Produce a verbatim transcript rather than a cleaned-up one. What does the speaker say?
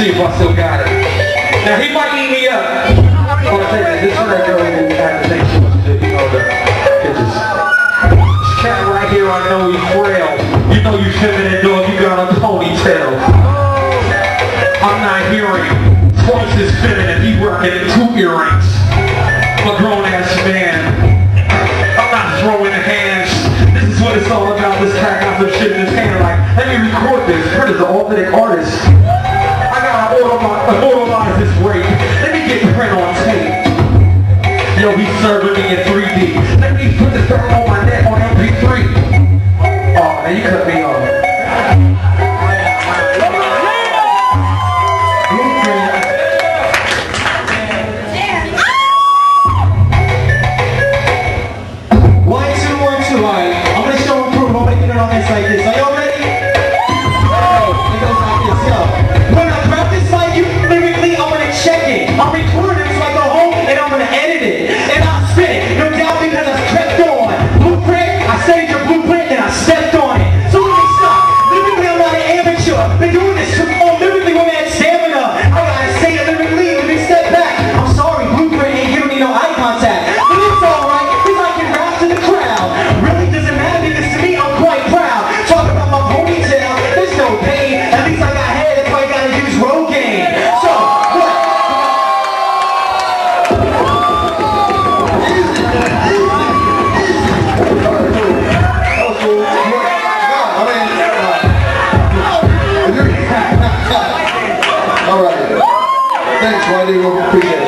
See if I still got it. Now he might eat me up. I'm gonna tell you, this is that girl who had to think she was good, you know, the pictures. This cat right here, I know he's frail. You know you feminine dog, you got a ponytail. I'm not hearing twice as feminine, he working in two earrings. I'm a grown ass man. I'm not throwing hands. This is what it's all about. This cat got some shit in his hand like, let me record this. Kurt is an authentic artist. Immortalize this break. Let me get print on tape. Yo, he's serving me in three D. Let me put this back on my neck on M P three. Oh, now you cut me off. One, two, one, two. All right. I'm gonna show and prove. I'm gonna get it on this like this. Are y'all ready? It goes like this. Yo. When I grab this mic, you lyrically, I'm gonna check it. I'm recording it so I go home and I'm gonna edit it. And I'll spit it. No doubt because I crept on. Blueprint, I studied your blueprint and I stepped on it. So let me stop. Lyrically, I'm not an amateur. Been doing this for oh, lyrically with that stamina. I gotta say it lyrically. Let me step back. I'm sorry, blueprint ain't giving me no eye contact. But it's alright, because I can rap to the crowd. Really doesn't matter because to me, I'm quite proud. Talk about my ponytail, there's no pain. At least I got hair, that's why I gotta use Rogaine. So, what? Alright. Thanks, Rodney. We'll appreciate it.